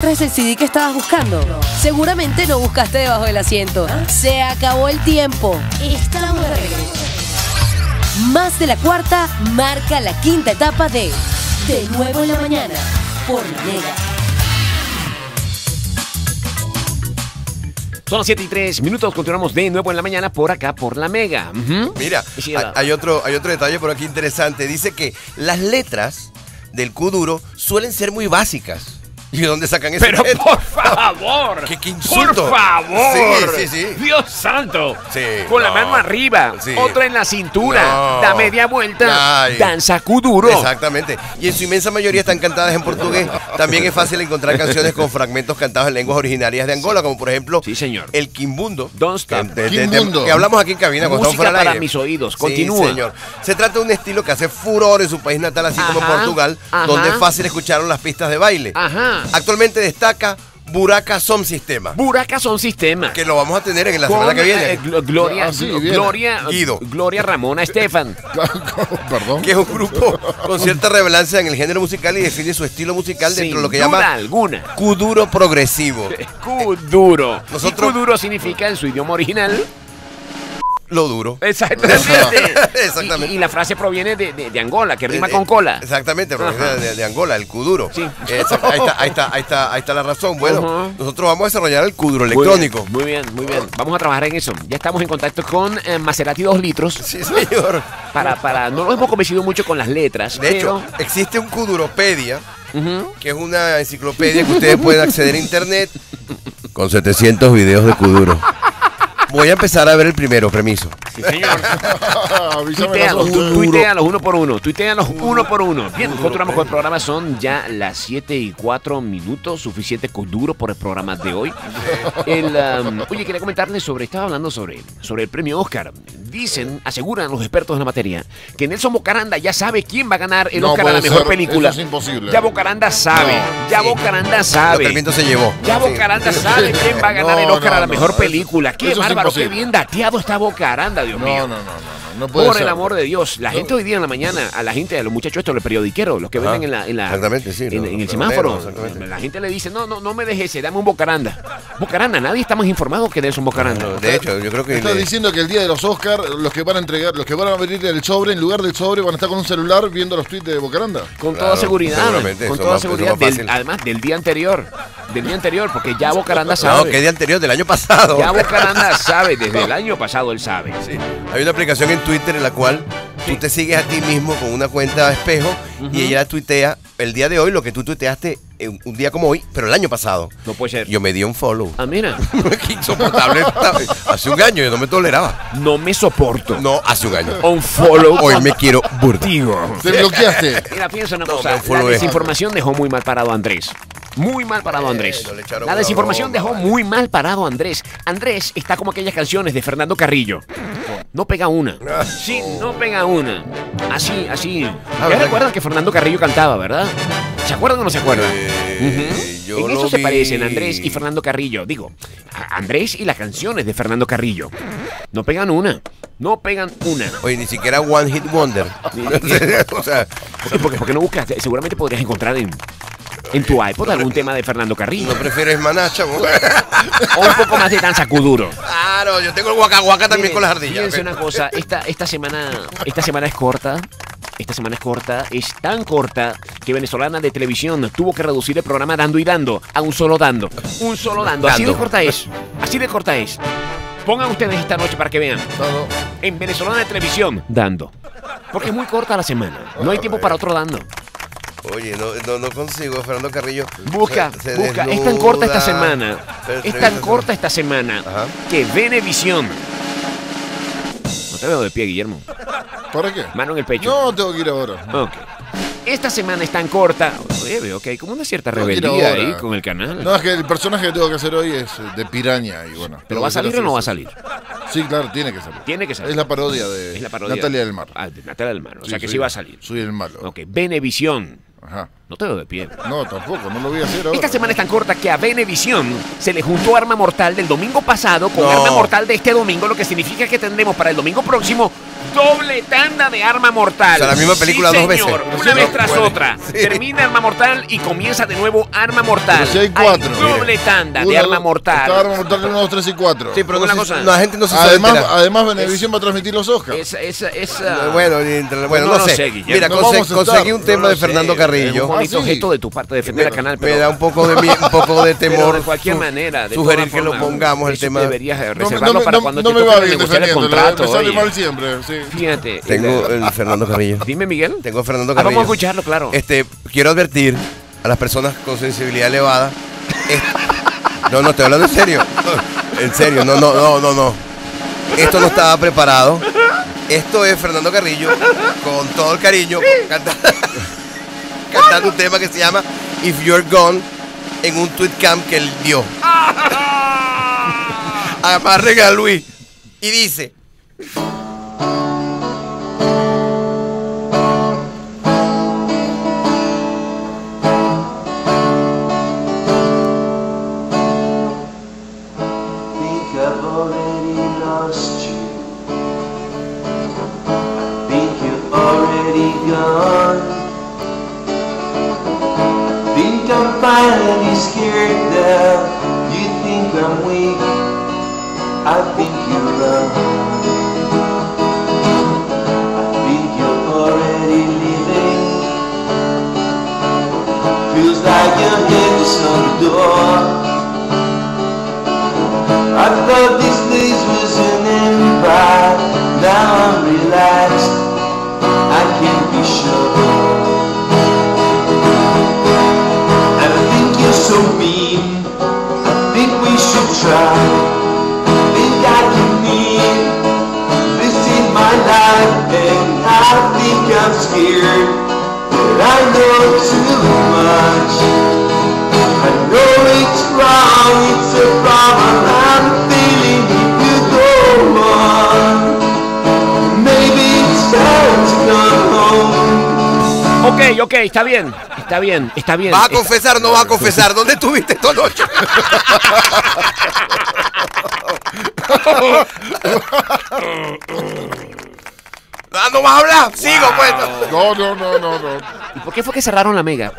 encuentres el CD que estabas buscando? Seguramente no buscaste debajo del asiento. Se acabó el tiempo. Estamos de regreso. Más de la cuarta marca la quinta etapa de Nuevo en la Mañana por La Mega. Son las 7:03, continuamos de nuevo en la mañana por acá, por La Mega. Mira, hay otro detalle por aquí interesante. Dice que las letras del Q duro suelen ser muy básicas. ¿Y de dónde sacan eso? Pero por favor. ¿Qué insulto? Por favor. Sí. Dios santo. Sí, con la mano arriba, sí. otra en la cintura, No. da media vuelta, Ay. danza Q duro. Exactamente. Y en su inmensa mayoría están cantadas en portugués. También es fácil encontrar canciones con fragmentos cantados en lenguas originarias de Angola, como por ejemplo Sí, señor. el Quimbundo. Don't Stop. Que hablamos aquí en cabina cuando estamos Música fuera del para aire. mis oídos. Sí, Continúa. señor. Se trata de un estilo que hace furor en su país natal, así como Ajá, Portugal, ajá. donde es fácil escuchar las pistas de baile. Ajá. Actualmente destaca Buraca Som Sistema, Buracas son sistema. que lo vamos a tener en la Con, semana que viene. Gloria, sí, viene. Guido. Gloria Ramona Estefan. Perdón. Que es un grupo con cierta relevancia en el género musical y define su estilo musical dentro de lo que Sin duda llama alguna. Kuduro progresivo. Q duro. Nosotros- Y Q duro significa en su idioma original. Lo duro. Exactamente. Exactamente. Y la frase proviene de Angola, que rima con cola. Exactamente, proviene Ajá. de Angola, el kuduro. Sí. Ahí está la razón. Bueno, Ajá. nosotros vamos a desarrollar el kuduro Muy electrónico. bien, muy bien. Vamos a trabajar en eso. Ya estamos en contacto con Maserati 2 litros. Sí, señor. No lo hemos convencido mucho con las letras. De hecho, existe un kuduropedia, que es una enciclopedia que ustedes pueden acceder a internet con 700 videos de kuduro. Voy a empezar a ver el primero, permiso. sí, señor. Avísame Tuitealos, nosotros. tuitealos uno por uno. Tuitealos uno por uno. Bien, continuamos con el programa. Son ya las 7:04. Suficiente duro por el programa de hoy. Oye, quería comentarles estaba hablando sobre el premio Oscar. Aseguran los expertos en la materia, que Nelson Bocaranda ya sabe quién va a ganar el No Oscar a la puede mejor ser, película. eso es imposible. Ya Bocaranda sabe. No, ya sí. Bocaranda Lo sabe. que el viento se llevó. Ya Sí. Bocaranda sabe quién va a ganar el No, Oscar a la no, mejor no, película. Qué eso es bárbaro, qué imposible. bien dateado está Bocaranda, Dios mío. No puede Por ser. el amor de Dios, la gente hoy día en la mañana, a los muchachos estos, los periodiqueros, los que Ajá. venden en Exactamente, sí, en los el semáforo, exactamente. la gente le dice, no me dejes ese, dame un Bocaranda. Bocaranda, nadie está más informado que Nelson Bocaranda. De hecho, yo creo que Estás diciendo que el día de los Oscars, los que van a entregar, los que van a abrir el sobre, en lugar del sobre, van a estar con un celular viendo los tweets de Bocaranda. Con Claro, toda seguridad, seguramente, con eso toda más- seguridad, eso más fácil. además del día anterior, porque ya Bocaranda sabe. No, que día anterior, del año pasado. Ya Bocaranda sabe, desde el año pasado él sabe. Sí. Hay una aplicación en Twitter en la cual tú te sigues a ti mismo con una cuenta de espejo y ella tuitea el día de hoy lo que tú tuiteaste un día como hoy, pero el año pasado. No puede ser. Yo me di un follow. Ah, mira, Qué insoportable. Hace un año yo no me toleraba. no me soporto. No, hace un año. Un follow Hoy me quiero burlar. Te bloqueaste. Mira, piensa una No, cosa. me La follow. desinformación dejó muy mal parado a Andrés. Muy mal parado a Andrés. no le echaron La una desinformación broma, dejó vale. muy mal parado a Andrés. Andrés está como aquellas canciones de Fernando Carrillo. No pega una. Sí, no pega una. Así. Ya ¿verdad? recuerdan que Fernando Carrillo cantaba, ¿verdad? ¿Se acuerdan o no se acuerdan? Yo En eso lo se vi. parecen Andrés y Fernando Carrillo. Digo, Andrés y las canciones de Fernando Carrillo. No pegan una. No pegan una. Oye, ni siquiera One Hit Wonder. O sea, Porque no buscas. Seguramente podrías encontrar en tu iPod algún tema de Fernando Carrillo. ¿no prefieres Maná, chamo? O un poco más de danza Kuduro. Claro, yo tengo el Waka Waka también Miren, con las ardillas. Fíjense una cosa, esta semana es corta. Esta semana es corta, es tan corta que Venezolana de Televisión tuvo que reducir el programa Dando y Dando a un solo dando. Un solo dando. Así de Dando. corta es. Así de corta es. Pongan ustedes esta noche para que vean. En Venezolana de Televisión, dando. Porque es muy corta la semana. No hay tiempo para otro dando. Oye, no consigo, Fernando Carrillo. Busca. Se Es tan desnuda, corta esta semana. pero Es tan entrevista- corta esta semana Ajá. que Venevisión. No te veo de pie, Guillermo. ¿Para qué? Mano en el pecho. No, tengo que ir ahora. Ok. Esta semana es tan corta. Oye, veo que hay como una cierta Tengo que ir rebeldía ahora. ahí con el canal. No, es que el personaje que tengo que hacer hoy es de piraña y bueno. ¿Pero va a salir o no va a salir? Sí, claro, tiene que salir. Tiene que salir. Es la parodia de Es la parodia. Natalia del Mar. Ah, de Natalia del Mar. O Sí, sea que soy- sí va a salir. Soy el malo. Ok, Venevisión. Ajá. No te veo de pie. No, tampoco, no lo voy a hacer ahora. Esta semana es tan corta que a Venevisión se le juntó Arma Mortal del domingo pasado con No. Arma Mortal de este domingo, lo que significa que tendremos para el domingo próximo doble tanda de Arma Mortal. O sea, la misma película dos veces. Una vez tras Puede. otra. Sí. Termina Arma Mortal y comienza de nuevo Arma Mortal. Pero si hay 4. doble tanda de Una, Arma Está Mortal. Arma Mortal 1, 2, 3 y 4. Sí, pero Una no cosa. la gente no se sabe Además, enterar. Venevisión va a transmitir los Oscars. Bueno, no sé. Guillermo. Mira, No vamos a estar. conseguí un tema No de lo sé, Fernando Es Carrillo. un bonito Ah, sí. gesto de tu parte defender al canal, pero Me da un poco de pero temor. de cualquier manera, de sugerir todas que lo formas, pongamos el eso tema. deberías reservarlo para cuando no te me toque va bien negociar el defendiendo, contrato. me sale oye. mal siempre. Sí. Fíjate. Tengo el Fernando Carrillo. Dime, Miguel. Tengo a Fernando Vamos Carrillo. a escucharlo, claro. Quiero advertir a las personas con sensibilidad elevada. No, estoy hablando en serio. En serio, no. Esto no estaba preparado. Esto es Fernando Carrillo con todo el cariño cantando un tema que se llama If You're Gone en un tweet camp que él dio. Amarren a Luis y dice: Think I've already lost you. Think you're already gone. Think I'm finally scared now. You think I'm weak. I think you're wrong. I think you're already leaving. Feels like your head is on the door. I thought this place was an empire. Now I'm relaxed, I can't be sure. And I think you're so mean, I think we should try. I think I can need this in my life. And I think I'm scared that I know too much. I know it's wrong, it's a problem I'm feeling if you go on. Maybe it's time to come home. Ok, está bien. ¿vas a confesar o no vas a confesar? ¿Dónde estuviste esta noche? ¿No vas a hablar? Sigo, pues. No. ¿Y por qué fue que cerraron la mega?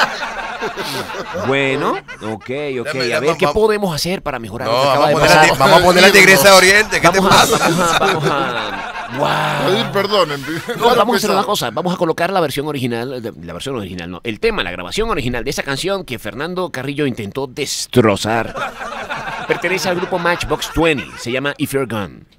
Bueno, ok. A ver, ¿qué podemos hacer para mejorar lo que acaba de pasar? Vamos a poner la Tigresa de Oriente. ¿Qué te pasa? Vamos a... Wow. Pedir perdón. No, vamos a hacer una cosa, vamos a colocar la versión original, el tema, la grabación original de esa canción que Fernando Carrillo intentó destrozar. Pertenece al grupo Matchbox 20, se llama If You're Gone.